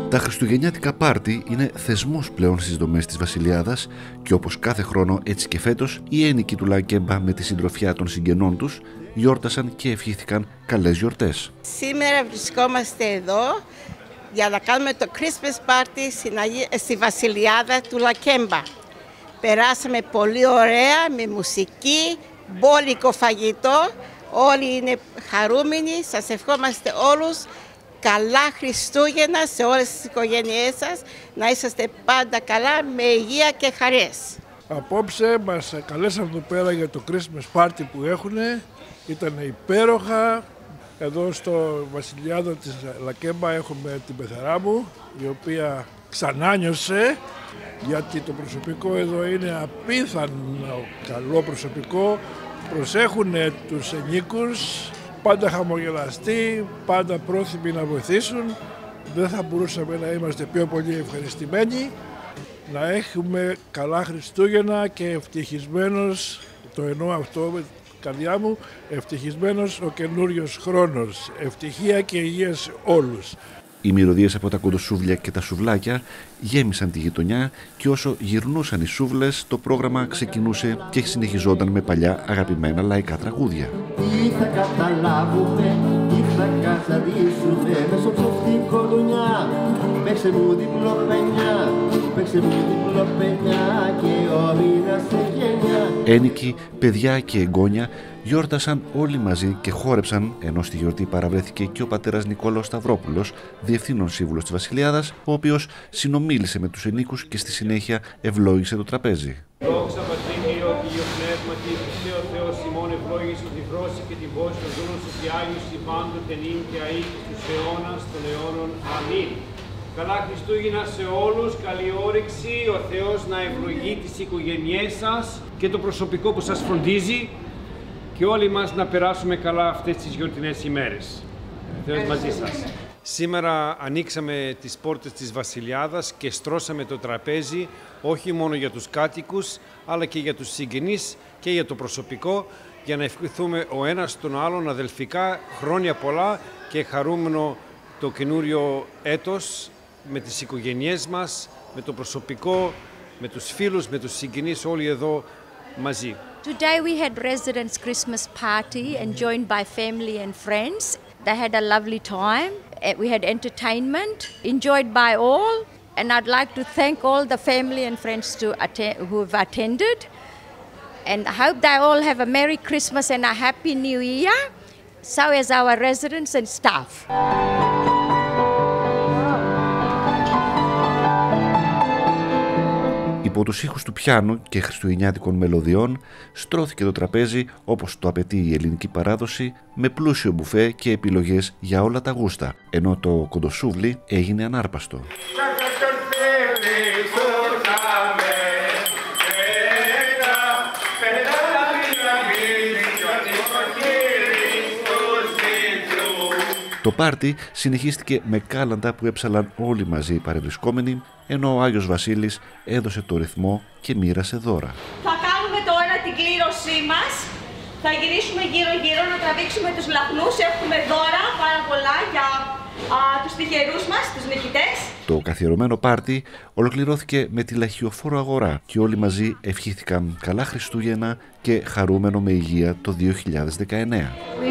Τα χριστουγεννιάτικα πάρτι είναι θεσμός πλέον στις δομές της Βασιλιάδας και όπως κάθε χρόνο έτσι και φέτος οι ένοικοι του Λακέμπα με τη συντροφιά των συγγενών τους γιόρτασαν και ευχήθηκαν καλές γιορτές. Σήμερα βρισκόμαστε εδώ για να κάνουμε το Christmas party στη Βασιλιάδα του Λακέμπα. Περάσαμε πολύ ωραία με μουσική, μπόλικο φαγητό, όλοι είναι χαρούμενοι, σας ευχόμαστε όλους. Καλά Χριστούγεννα σε όλες τις οικογένειές σας, να είσαστε πάντα καλά με υγεία και χαρές. Απόψε μας καλέσαν εδώ πέρα για το Christmas party που έχουν. Ήταν υπέροχα. Εδώ στο Βασιλιάδο της Λακέμπα έχουμε την πεθερά μου, η οποία ξανάνιωσε, γιατί το προσωπικό εδώ είναι απίθανο καλό προσωπικό. Προσέχουν τους ενίκους, πάντα χαμογελαστοί, πάντα πρόθυμοι να βοηθήσουν. Δεν θα μπορούσαμε να είμαστε πιο πολύ ευχαριστημένοι. Να έχουμε καλά Χριστούγεννα και ευτυχισμένος, το εννοώ αυτό με την καρδιά μου, ευτυχισμένος ο καινούριος χρόνος. Ευτυχία και υγεία σε όλους. Οι μυρωδιές από τα κοντοσούβλια και τα σουβλάκια γέμισαν τη γειτονιά και όσο γυρνούσαν οι σούβλες το πρόγραμμα ξεκινούσε και συνεχιζόταν με παλιά αγαπημένα λαϊκά τραγούδια. Τι θα καταλάβουμε, τι θα καθαρίσουμε μέσω από στην κολονιά. Παίξε μου διπλό πενιά, παίξε μου διπλό πενιά και ο μήνας σε γενιά. Ένοικοι, παιδιά και εγγόνια γιόρτασαν όλοι μαζί και χόρεψαν, ενώ στη γιορτή παραβρέθηκε και ο πατέρας Νικόλαος Σταυρόπουλος, διευθύνων σύμβουλος της Βασιλιάδας, ο οποίος συνομίλησε με τους ενίκους και στη συνέχεια ευλόγησε το τραπέζι. Δόξα Πατρί Κύριο και Υιό Πνεύματι, ο Θεός ημών ευλόγησε τη δρόση και την πόση των δούλων σου και Άγιους η πάντοτε νυν και αεί στους αιώνας των αιώνων. Αμήν. Καλά Χριστούγεννα σε όλους, καλή όρεξη, ο Θεός να ευλογεί τις οικογένειές σας και το προσωπικό που σας φροντίζει και όλοι μας να περάσουμε καλά αυτές τις γιορτινές ημέρες. Θεός μαζί σας. Σήμερα ανοίξαμε τις πόρτες της Βασιλιάδας και στρώσαμε το τραπέζι όχι μόνο για τους κάτοικους αλλά και για τους συγγενείς και για το προσωπικό για να ευχηθούμε ο ένας τον άλλον αδελφικά χρόνια πολλά και χαρούμενο το καινούριο έτος με τις οικογένειές μας, με το προσωπικό, με τους φίλους, με τους συγγενείς όλοι εδώ μαζί. Today we had residents' Christmas party and joined by family and friends. They had a lovely time. We had entertainment enjoyed by all, and I'd like to thank all the family and friends who have attended. And I hope they all have a Merry Christmas and a Happy New Year, so as our residents and staff. Υπό τους ήχους του πιάνου και χριστουγεννιάτικων μελωδιών στρώθηκε το τραπέζι όπως το απαιτεί η ελληνική παράδοση με πλούσιο μπουφέ και επιλογές για όλα τα γούστα, ενώ το κοντοσούβλι έγινε ανάρπαστο. Το πάρτι συνεχίστηκε με κάλαντα που έψαλαν όλοι μαζί οι παρευρισκόμενοι, ενώ ο Άγιος Βασίλης έδωσε το ρυθμό και μοίρασε δώρα. Θα κάνουμε τώρα την κλήρωσή μας. Θα γυρίσουμε γύρω-γύρω να τραβήξουμε τους λαχνούς. Έχουμε δώρα πάρα πολλά για τους τυχερούς μας, τους νικητές. Το καθιερωμένο πάρτι ολοκληρώθηκε με τη λαχιοφόρο αγορά και όλοι μαζί ευχήθηκαν καλά Χριστούγεννα και χαρούμενο με υγεία το 2019.